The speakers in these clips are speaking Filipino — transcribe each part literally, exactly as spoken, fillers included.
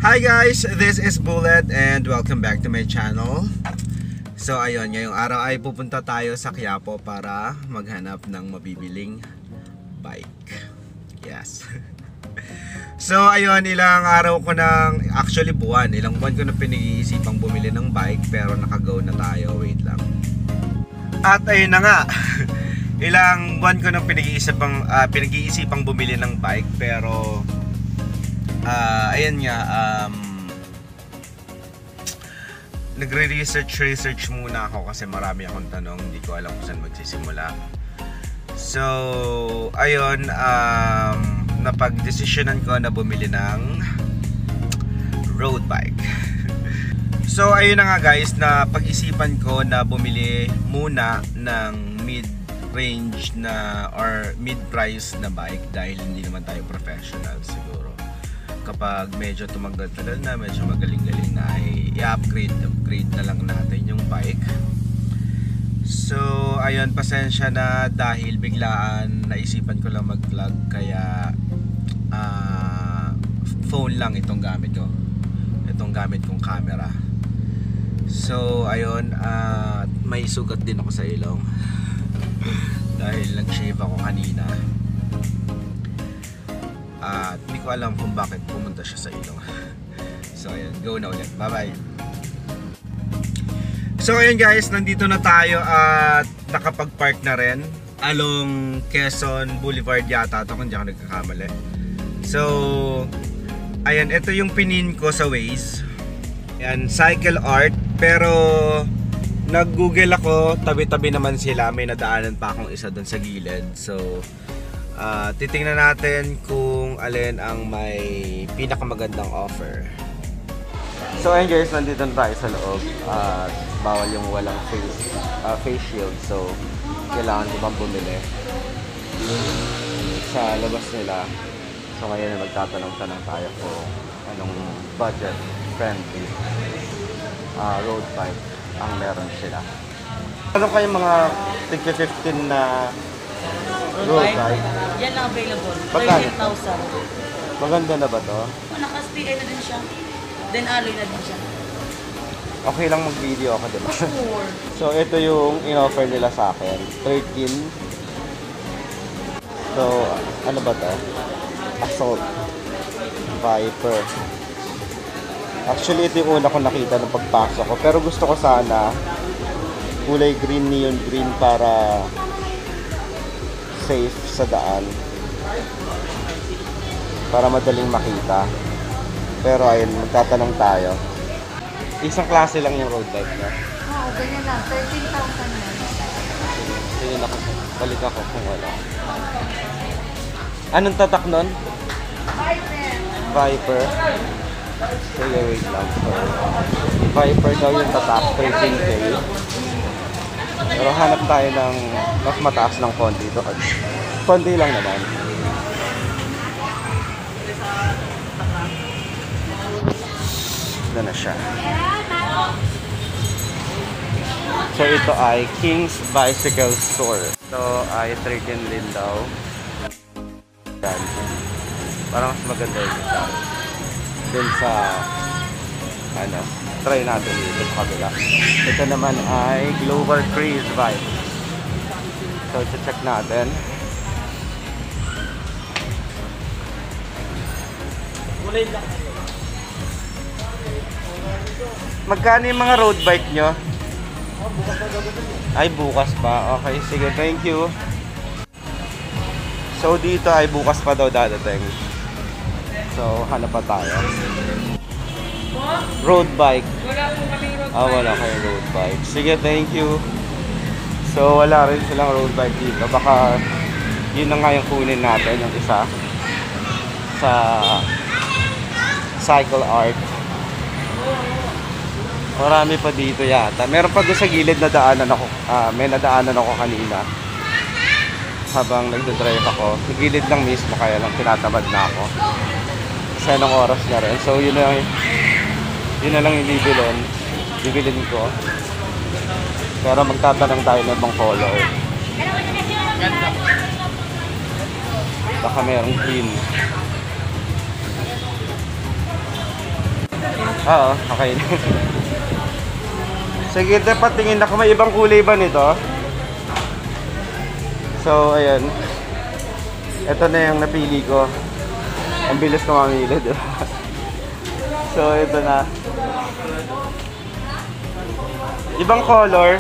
Hi guys, this is Bullet and welcome back to my channel. So ayun, ngayong araw ay pupunta tayo sa Quiapo para maghanap ng mabibiling bike. Yes. So ayun, ilang araw ko nang, actually buwan, ilang buwan ko na pinag-iisipang bumili ng bike pero naka-go na tayo, wait lang. At ayun na nga, ilang buwan ko nang pinag-iisipang, uh, pinag-iisipang bumili ng bike pero Uh, ayan nga, um, nagre-research research muna ako kasi marami akong tanong, hindi ko alam kung saan magsisimula. So, ayun, um, napag-desisyonan ko na bumili ng road bike. So, ayun na nga guys, na pag-isipan ko na bumili muna ng mid-range na or mid-price na bike dahil hindi naman tayo professional siguro. Kapag medyo tumagal-tagal na, medyo magaling-galing na, ay i-upgrade, upgrade na lang natin yung bike. So, ayun, pasensya na dahil biglaan naisipan ko lang mag-vlog, kaya uh, phone lang itong gamit ko. Itong gamit kong camera. So, ayun, uh, may sugat din ako sa ilong dahil nag-shave ako kanina. At uh, hindi ko alam kung bakit pumunta siya sa ilong. So ayun, go na ulit. Bye bye. So ayun guys, nandito na tayo at nakapag-park na rin along Quezon Boulevard yata ito, kung di ako nagkakamali. So ayun, ito yung pinin ko sa Waze. Yan, Cycle Art. Pero nag-google ako, tabi-tabi naman sila. May nadaanan pa akong isa doon sa gilid. So Uh, titingnan natin kung alin ang may pinakamagandang offer. So ayun guys, nandito na tayo sa loob at uh, bawal yung walang face, uh, face shield. So kailangan ko bang bumili sa labas nila. So ngayon magtatanong-tanong tayo kung anong budget friendly uh, road bike ang meron sila. Ano kayong mga tig fifteen na road bike? Yan lang available. thirty thousand. Maganda na ba to? Oh, naka-S T I na din siya. Then alloy na din siya. Okay lang mag-video ako, diba? Sure. So ito yung in-offer nila sa akin. thirteen. So ano ba to? Assault Viper. Actually ito yung una ko nakita nung pagpasok ko. Pero gusto ko sana kulay green, neon green para safe sa daan, para madaling makita. Pero ayun, magtatanong tayo. Isang klase lang yung road bike na. Oo, ganyan lang. thirteen thousand na. Sige na, balik ako kung wala. Anong tatak nun? Viper. Viper. Sige, wait lang. So, Viper daw yung tatak, thirteen K. Pero hanap tayo ng mas mataas ng konti doon. Konti lang naman. Ito na siya. So ito ay King's Bicycle Store. Ito ay thirteen din daw. Yan. Parang mas maganda yung isa. Dun sa ano, try natin dito sa kabila. Ito naman ay Glover Cruise Bike. So, check natin. Magkano yung mga road bike nyo? Ay, bukas pa. Okay, sige. Thank you. So, dito ay bukas pa daw dadating. So, hanap pa tayo. Road bike. Wala po kami road bike. Ah, wala kayong road bike. Sige, thank you. So, wala rin silang road bike dito. Baka yun na nga yung kunin natin, yung isa sa Cycle Art. Marami pa dito yata. Meron pa doon sa gilid na daanan ako. Ah, may nadaanan ako kanina habang nagdadrive ako. Sa gilid lang mismo, kaya lang tinatamad na ako. Kasi anong oras na rin. So, yun na yung yun na lang yung bibilin. Bibilin ko. Pero magtatanong tayo ng ibang color. Baka mayroong green. Oo, okay. Sige, te, patingin ako. May ibang kulay ba nito? So, ayan. Ito na yung napili ko. Ang bilis ko mamili, diba? So, ito na. Ibang color.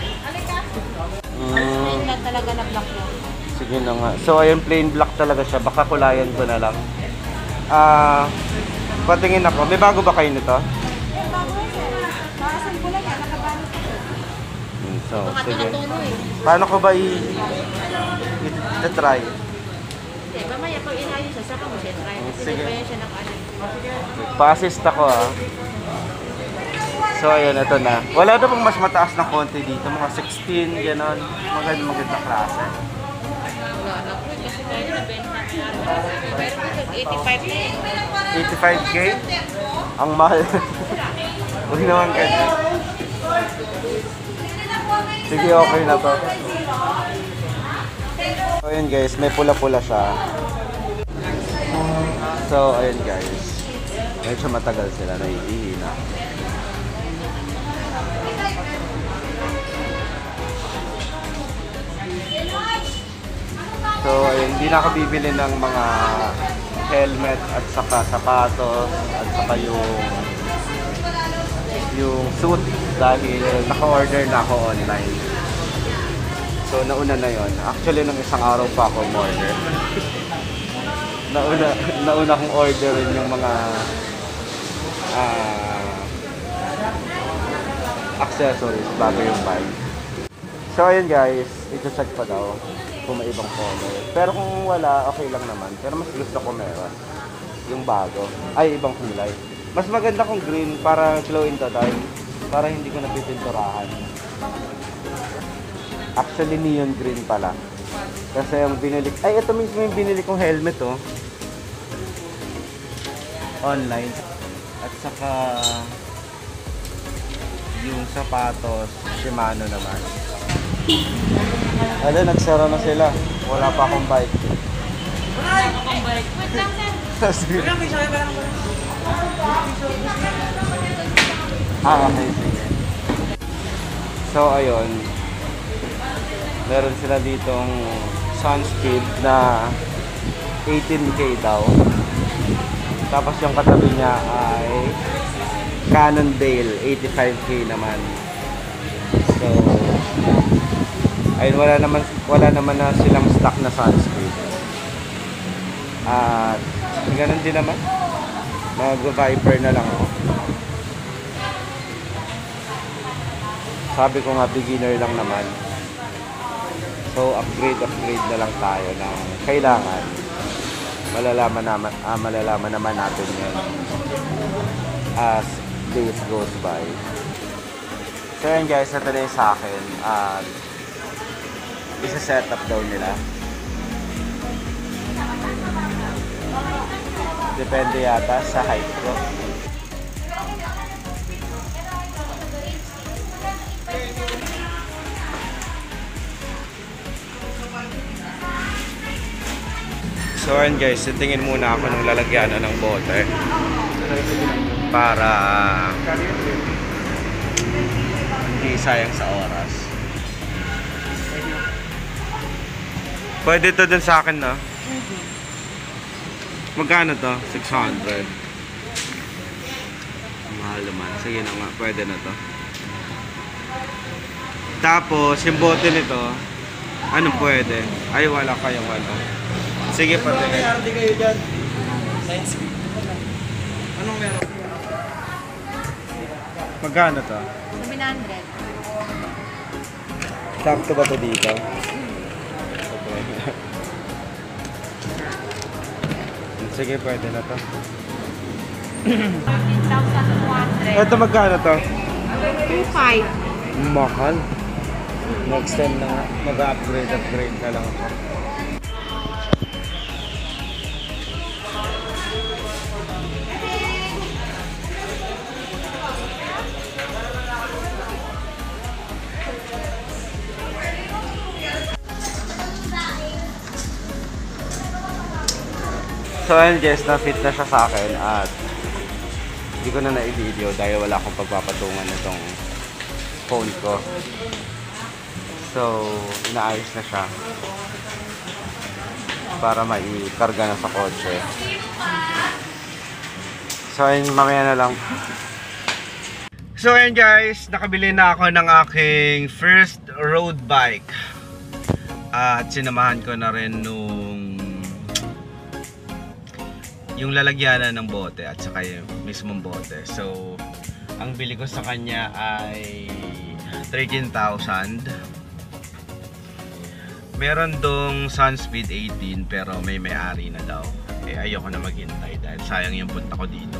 Mm, Plain lang talaga na black yun. sige na nga. So, ayun, plain black talaga siya. Baka kulayan ko na lang. Ah, patingin ako. May bago ba kayo nito? Eh, bago yun sir. Nakasan ko lang yan. Nakabalot ko. Hmm, so, Baka sige. tunatuno eh. Paano ko ba i- i-try? Hindi, mamaya pag inayos siya, saka mo siya try. Kasi Sige. hindi pa yan siya nakaano. Pa-assist ako ah. So ayun, ito na. Wala na pong mas mataas na konti dito. Mga sixteen, gano'n. Maganda maganda klase. Wala na po eh, kasi tayo nabenta na yan. Pero po, eighty-five na eh. eighty-five K? Ang mahal. Huwag naman ganyan. Sige, okay na to. So ayun guys, may pula-pula siya. So ayun guys. Medyo matagal sila, naiihina. So ayun, hindi na ako bibili ng mga helmet at saka sapatos at saka yung yung suit dahil naka-order na ako online. So nauna na yon. Actually nung isang araw pa ako order. nauna nauna kong orderin yung mga ah, accessories bago yung bike. So ayun guys, ito-check pa daw kung may ibang color. Pero kung wala, okay lang naman. Pero mas gusto ko meron yung bago. Ay, ibang kulay. Mas maganda kung green para glow in the dark. Para hindi ko napipinturahan. Actually, neon green pala. Kasi yung binili... Ay, ito mismo yung binili kong helmet, oh. Online. At saka... yung sapatos, Shimano naman. Ano, nagsara na sila. Wala pa akong bike. Wala akong bike. Wait lang sir. Sige. Ah, okay, sige. So, ayun. Meron sila ditong sunscreen na eighteen K daw. Tapos yung katabi niya ay Cannondale, eighty-five K naman. So, ayun, wala naman wala naman na silang stock na sunscreen. At ganun din naman. Mag-Viper na lang ako. Sabi ko nga, beginner lang naman. So, upgrade, upgrade na lang tayo ng kailangan. Malalaman naman, ah, malalaman naman natin yan as days goes by. So yan guys, ito na yung sa akin. At isa-set up daw nila. Depende yata sa height ko. So yan guys, tingin muna ako ng lalagyanan ng butter para hindi sayang sa oras. Pwede to dun sa akin, no? Magkano to? six hundred. Mahal naman. Sige na nga, pwede na to. Tapos, yung bote nito, anong pwede? Ay, wala kayong ano. Sige, pati kayo. Hindi kayo dyan. Science week. Anong meron? Magkano to? seven hundred. Sakto ba to dito? Sige, pwede na to. fifteen thousand two hundred. Ito magkano to? two five. Mahal. Next time na mag-upgrade, upgrade na lang ako. So ayun guys, na-fit na siya sa akin at Hindi ko na na-video dahil wala akong pagpapatungan nitong phone ko. So, inaayos na siya para maikarga na sa kotse. So, ayun, mamaya na lang. So, ayun guys, nakabili na ako ng aking first road bike. At sinamahan ko na rin nung yung lalagyanan ng bote at saka yung mismong bote. So, ang bili ko sa kanya ay thirteen thousand. Meron dong Sunspeed eighteen pero may may-ari na daw. Eh, ayoko na maghintay dahil sayang yung punta ko dito.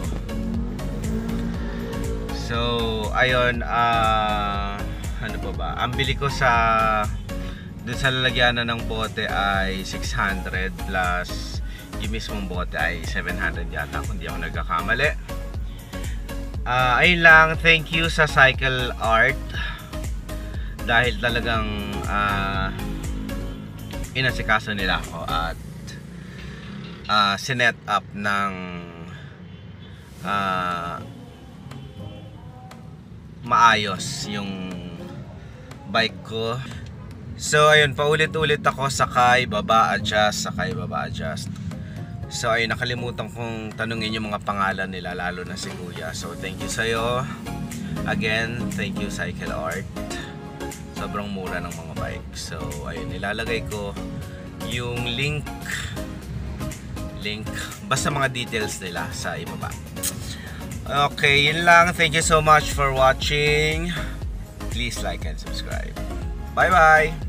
So, ayun, ah, uh, ano pa ba? Ang bili ko sa dun sa lalagyanan ng bote ay six hundred plus yung mismong bote ay seven hundred yata kung di ako nagkakamali. Uh, ayun lang, thank you sa Cycle Art dahil talagang uh, inasikaso nila ako at uh, sinet up ng uh, maayos yung bike ko. So ayun, paulit-ulit ako sakay, baba, adjust, sakay, baba, adjust. So ayun, nakalimutan kong tanungin yung mga pangalan nila, lalo na si Kuya. So thank you sa'yo. Again, thank you Cycle Art. Sobrang mura ng mga bike. So ayun, nilalagay ko yung link link basta mga details nila sa ibaba. Okay, yun lang. Thank you so much for watching. Please like and subscribe. Bye bye.